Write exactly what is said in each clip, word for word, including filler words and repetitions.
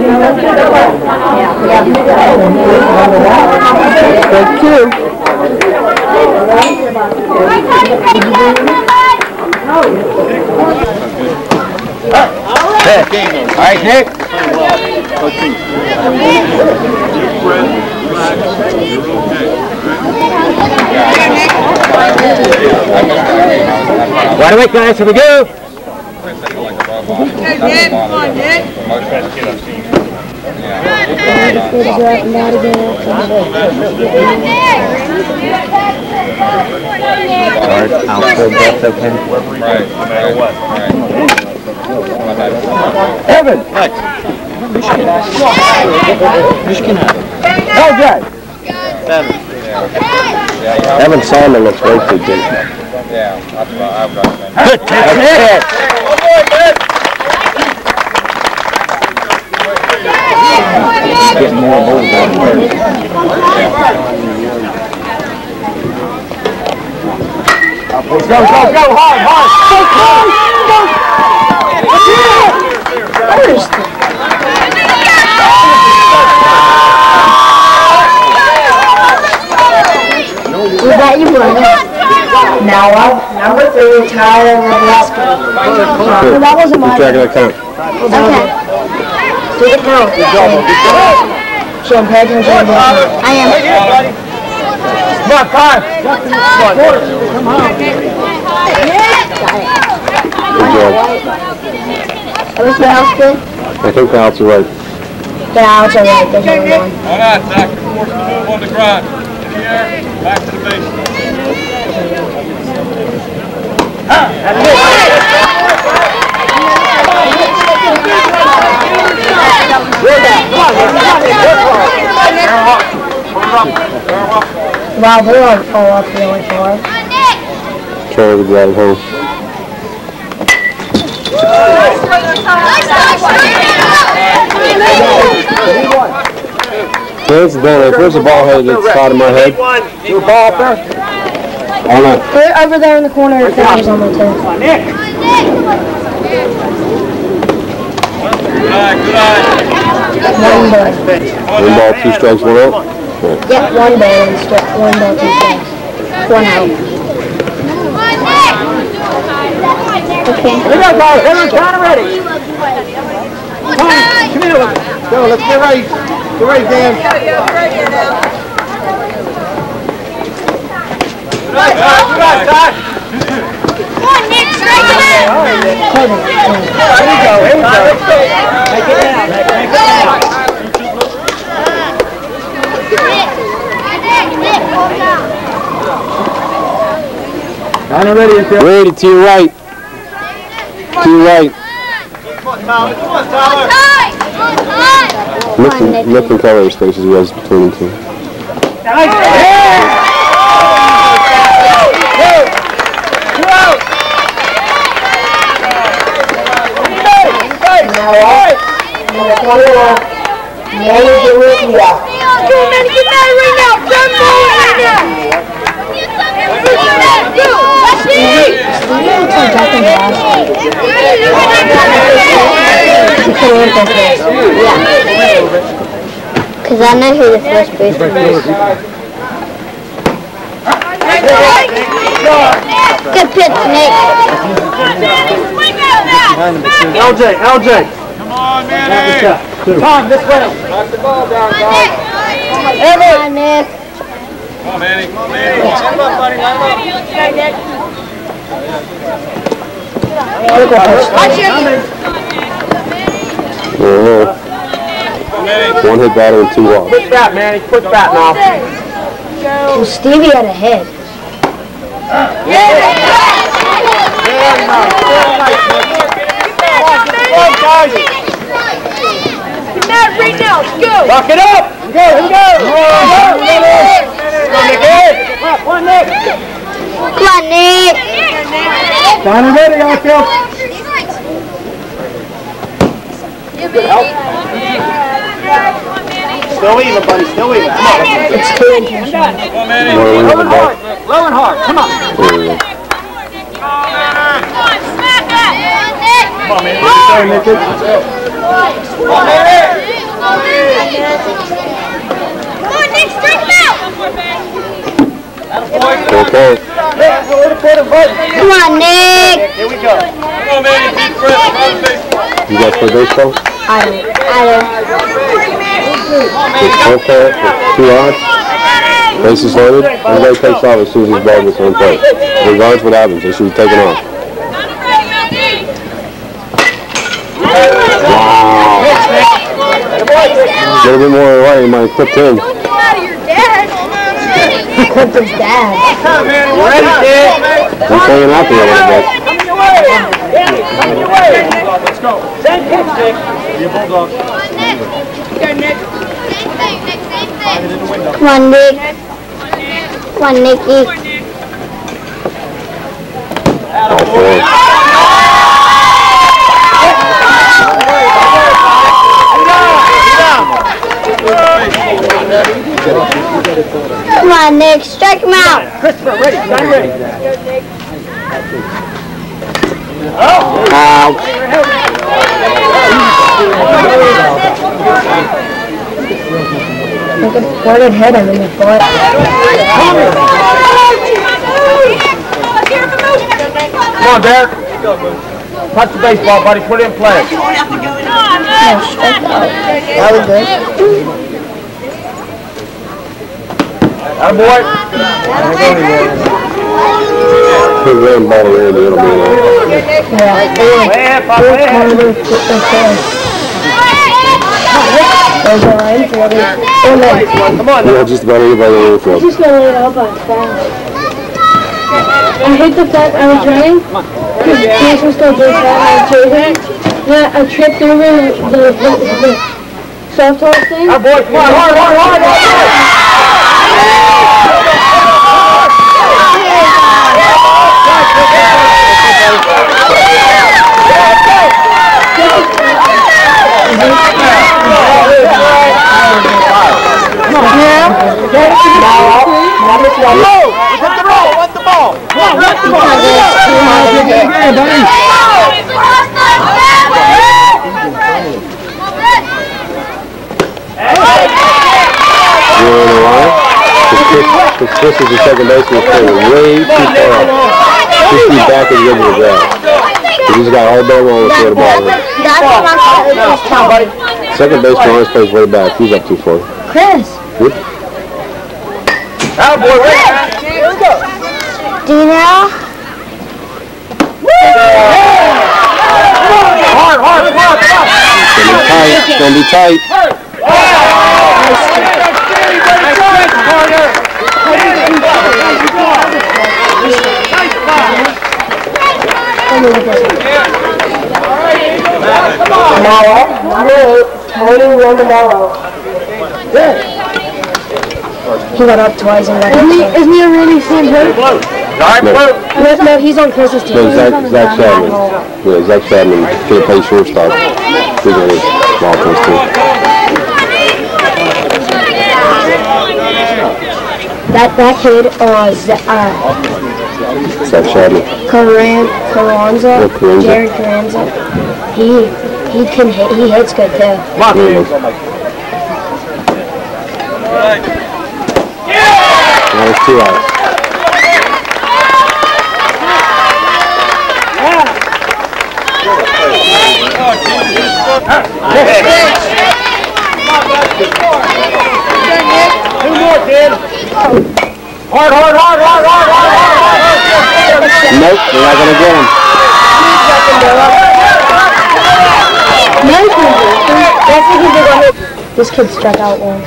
Take two. Hey. All right, Nick. Wide awake, guys. Here we go. Hey, Nick. Come on, Nick. I'll hold that, okay? Right, no matter what. Evan! L J! Seven. Evan Simon looks way too big. Yeah, that's what I've got to say. Good catch! He's getting more balls out of there. Go, go, go, hard, hard! Go, go! First! We got you, brother. Now up, number three, Tyler Lebowski. Well, that wasn't my Keep track of that count. Okay. Do it now. So I'm paying attention to I am. Come on, five. Come on. Good job. Was the house good? I think the outs are right. The house are right. There's only one. All right, Zach, force the move on the grind. In the air, back to the base. Wow, they're on fall off really far. Trying to drive home. Hands down. If there's a ball headed at the side of my head. Your ball up there? On that. They're over there in the corner. If that was on my toe. Good eye, good eye. One ball. One ball, two strikes, one out. Yep, one ball and stri one ball, two strikes. One out. Okay. Here we go, guys. Everyone's kind of ready. Come on, come here. Let's go. Let's get ready. Get ready, Dan. Good eye, Todd. Good eye, Todd. Come on, Nick, strike it in. Here we go. Here we go. Make it down. Make it down. Kind of ready, ready to your right. To your right. Come on, Tyler. Looking, looking color spaces was between the two. Yeah! Go, man, get mad right now. Run more right now. Let's see. Because I know who the first baseman is. Good pitch, Nick. L J, L J. Come on, Manny. Tom, this way. Knock the ball down, guys. Come on, Nick. Come on, Manny. Come on, Manny. Line him up, buddy. Line him up. Okay, Nick. Watch it. Uh-huh. One hit batter and two walks. Quick bat, Manny. Quick bat now. Well, Stevie had a head. Get mad right now. Let's go. Lock it up. Go, here we go. Come on, Nick. Come on, Nick. Final ready, outfield. Still even, buddy. Still even. Come on. It's two inches. Come on, Manny. Low and hard. Low and hard. Come on. There we go. Come on, smack that. Come on, Manny. Sorry, Nick. Come on, Manny. can't. Come on, Nick. Here we go. Come on, man. You beat Chris. Run the baseball. You guys play baseball? I don't. I don't. It's one play, two odds. Bases loaded. Everybody takes off as soon as his ball gets on play. Regardless what happens, they should be taking off. Wow. A little bit more away, you might have clipped him. Clipped his dad. Ready, Dick? He's hanging out there a little bit. Let's go. Same pitch, Dick. Be a bulldog. Come on, Nick. Come on, Nicky. Oh, boy. Come on, Nick. Strike him out. Christopher, ready. Stand ready. Out. What did hit him in the foot? Come on, Derek. Touch the baseball, buddy. Put it in play. That was good. Atta boy. Put the ball around, it'll be enough. Yeah. Way up, up, way up. There's a line for it. Come on. Yeah, just about anybody in the infield. Just gonna lay it up on fast. I hate the fact I was running because Chase was still doing that and I was chasing. Then I tripped over the, the, the, the soft toss thing. Atta boy, come on, hard, hard, hard, hard. Chris is the second baseman is playing way too far off. Just be back at the edge of the grass. He's got all day long to throw the ball in. That's what I'm saying. Second baseman always plays way back. He's up too far. Chris. Whoop. Atta boy, ready. Here we go. Do you know? Hard, hard, come on, come on. It's gonna be tight. It's gonna be tight. Tomorrow, number eight, Tony Romanello. Good. He got up twice and got isn't he, isn't he already seen him? All right, No. blue. No, no, he's on Chris's team. No, Zach, Zach Chapman. Yeah, Zach Chapman can't play shortstop. He's on his ball post too. That that kid, uh, Z- uh, Zach Chapman. Caran, Carranza, Yeah, Carranza. Jared Carranza, he he can hit, he hits good too. Come on, Yeah. dude. That was two outs. Two more, kid. Hard, hard, hard, hard, hard, hard, hard, hard. Nope, they're not gonna get him. That's what he did on his. This kid struck out once.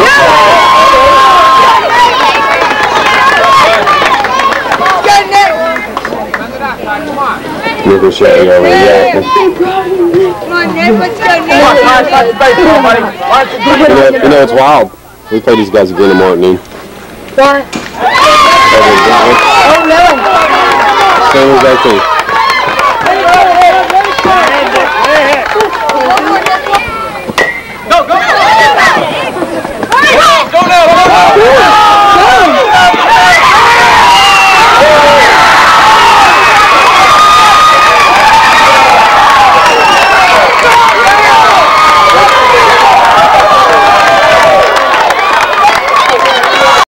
Nickel shot over the Come on, Nick, let's go, Come on, touch the baseball, buddy. Watch it. You know, you know, it's wild. We play these guys again tomorrow at noon. What? Over in Brentwood. Oh, no. Same as that thing.